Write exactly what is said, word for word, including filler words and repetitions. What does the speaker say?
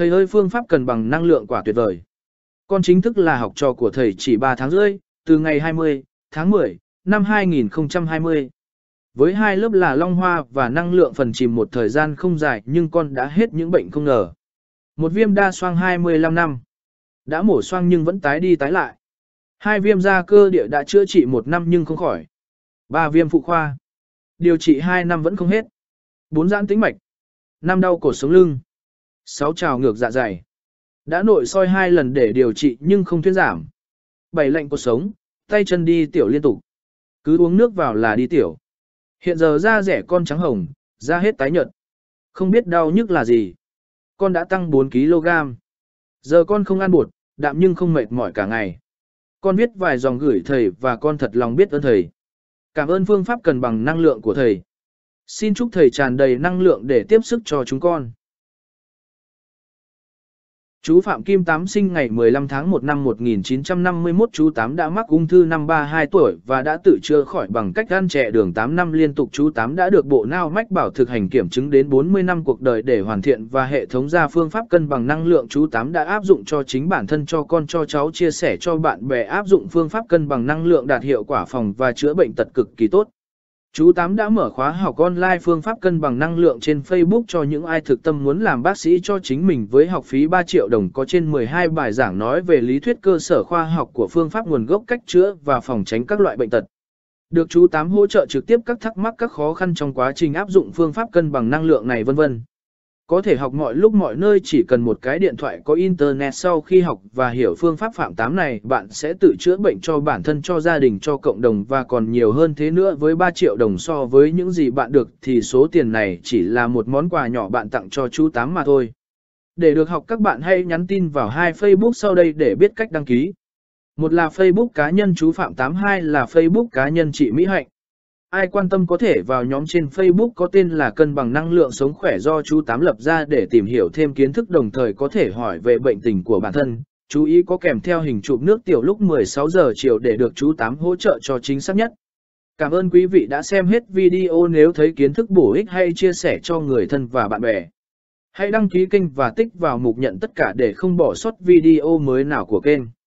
Thầy ơi, phương pháp cân bằng năng lượng quả tuyệt vời. Con chính thức là học trò của thầy chỉ ba tháng rưỡi, từ ngày hai mươi tháng mười năm hai nghìn không trăm hai mươi. Với hai lớp là Long Hoa và năng lượng phần chìm một thời gian không dài nhưng con đã hết những bệnh không ngờ. Một viêm đa xoang hai mươi lăm năm. Đã mổ xoang nhưng vẫn tái đi tái lại. Hai viêm da cơ địa đã chữa trị một năm nhưng không khỏi. Ba viêm phụ khoa. Điều trị hai năm vẫn không hết. Bốn giãn tĩnh mạch. Năm đau cột sống lưng. Sáu trào ngược dạ dày. Đã nội soi hai lần để điều trị nhưng không thuyên giảm. Bảy lạnh cột sống, tay chân đi tiểu liên tục. Cứ uống nước vào là đi tiểu. Hiện giờ da rẻ con trắng hồng, da hết tái nhợt. Không biết đau nhức là gì. Con đã tăng bốn ki lô gam. Giờ con không ăn bột, đạm nhưng không mệt mỏi cả ngày. Con viết vài dòng gửi thầy và con thật lòng biết ơn thầy. Cảm ơn phương pháp cân bằng năng lượng của thầy. Xin chúc thầy tràn đầy năng lượng để tiếp sức cho chúng con. Chú Phạm Kim Tám sinh ngày mười lăm tháng một năm một nghìn chín trăm năm mươi mốt. Chú Tám đã mắc ung thư năm ba mươi hai tuổi và đã tự chữa khỏi bằng cách ăn chè đường tám năm liên tục. Chú Tám đã được Bộ Não Mách Bảo thực hành kiểm chứng đến bốn mươi năm cuộc đời để hoàn thiện và hệ thống ra phương pháp cân bằng năng lượng. Chú Tám đã áp dụng cho chính bản thân, cho con, cho cháu, chia sẻ cho bạn bè áp dụng phương pháp cân bằng năng lượng đạt hiệu quả phòng và chữa bệnh tật cực kỳ tốt. Chú Tám đã mở khóa học online phương pháp cân bằng năng lượng trên Facebook cho những ai thực tâm muốn làm bác sĩ cho chính mình với học phí ba triệu đồng, có trên mười hai bài giảng nói về lý thuyết cơ sở khoa học của phương pháp, nguồn gốc, cách chữa và phòng tránh các loại bệnh tật. Được chú Tám hỗ trợ trực tiếp các thắc mắc, các khó khăn trong quá trình áp dụng phương pháp cân bằng năng lượng này vân vân. Có thể học mọi lúc mọi nơi, chỉ cần một cái điện thoại có internet. Sau khi học và hiểu phương pháp Phạm Tám này, bạn sẽ tự chữa bệnh cho bản thân, cho gia đình, cho cộng đồng và còn nhiều hơn thế nữa. Với ba triệu đồng so với những gì bạn được thì số tiền này chỉ là một món quà nhỏ bạn tặng cho chú Tám mà thôi. Để được học, các bạn hãy nhắn tin vào hai Facebook sau đây để biết cách đăng ký. Một là Facebook cá nhân chú Phạm Tám, hai là Facebook cá nhân chị Mỹ Hạnh. Ai quan tâm có thể vào nhóm trên Facebook có tên là Cân bằng năng lượng sống khỏe do chú Tám lập ra để tìm hiểu thêm kiến thức, đồng thời có thể hỏi về bệnh tình của bản thân. Chú ý có kèm theo hình chụp nước tiểu lúc mười sáu giờ chiều để được chú Tám hỗ trợ cho chính xác nhất. Cảm ơn quý vị đã xem hết video. Nếu thấy kiến thức bổ ích hãy chia sẻ cho người thân và bạn bè. Hãy đăng ký kênh và tích vào mục nhận tất cả để không bỏ sót video mới nào của kênh.